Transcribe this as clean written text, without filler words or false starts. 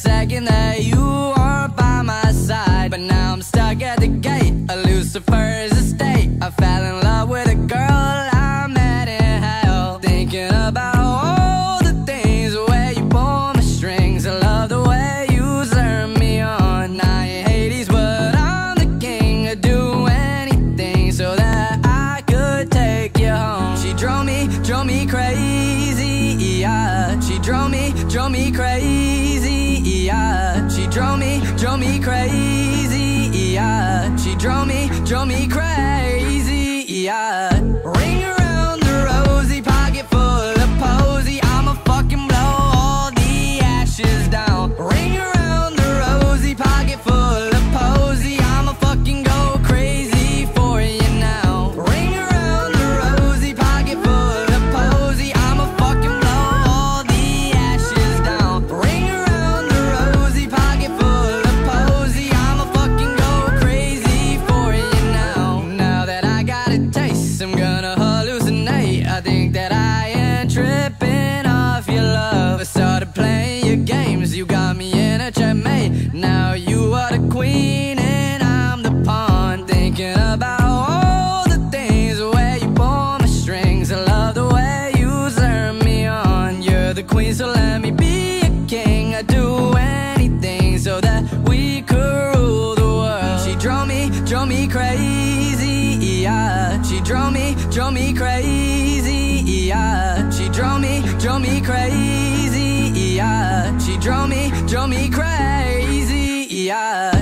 second that you weren't by my side. But now I'm stuck at the gate of Lucifer's estate. I fell in love with a girl I met in hell, thinking about all the things where you pull my strings. I love the way you turn me on. I ain't Hades, but I'm the king. I'd do anything so that I could take you home. She drove me crazy, yeah. She drove me crazy, yeah. She drove me crazy, yeah. She drove me crazy, yeah. Ring around the rosy, pocket full of posy. I'ma fucking blow all the ashes down. Ring around the rosy, pocket full of posy. I'ma fucking go crazy for you now. Ring around the rosy, pocket full of posy. I'ma fucking blow all the ashes down. Ring around the rosy, pocket full of posy. I'ma fucking go crazy for you now. Now that I got a taste, I'm gonna hallucinate. I think that I am tripping off your love. I started playing your games, you got me in a checkmate. Now you are the queen and I'm the pawn, thinking about all the things where you pull my strings. I love the way you turn me on. You're the queen, so let me be a king. I'd do anything so that we could rule the world. She drove me crazy, yeah. She drove me crazy, yeah. She drove me crazy, yeah. She drove me crazy, yeah.